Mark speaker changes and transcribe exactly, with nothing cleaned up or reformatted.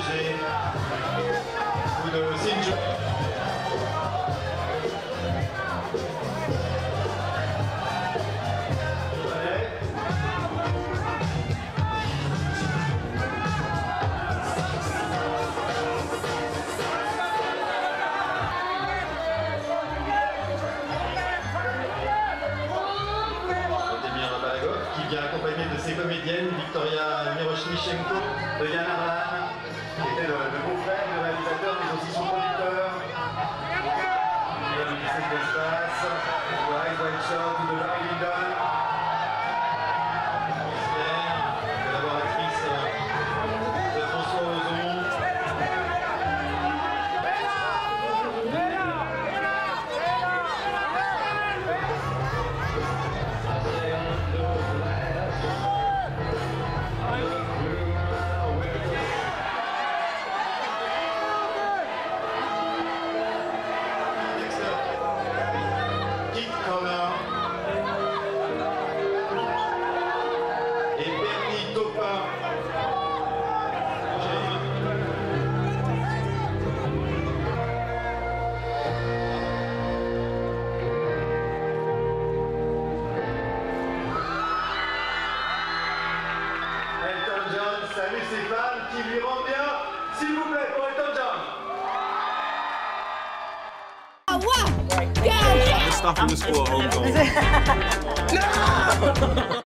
Speaker 1: Borges ou de Singer. Qui vient accompagné de ses comédiennes, Victoria Miroshnichenko, de Yann Arlan, qui était le, le beau-frère du réalisateur, mais aussi son producteur. Il y a le lycée de l'espace, de Ice White Shot ou de Larry Lyndon. La collaboratrice de François Ozon. Elton John salue ses fans qui lui rendent bien, s'il vous plaît, pour Elton John.
Speaker 2: The stuff in the school at home. No!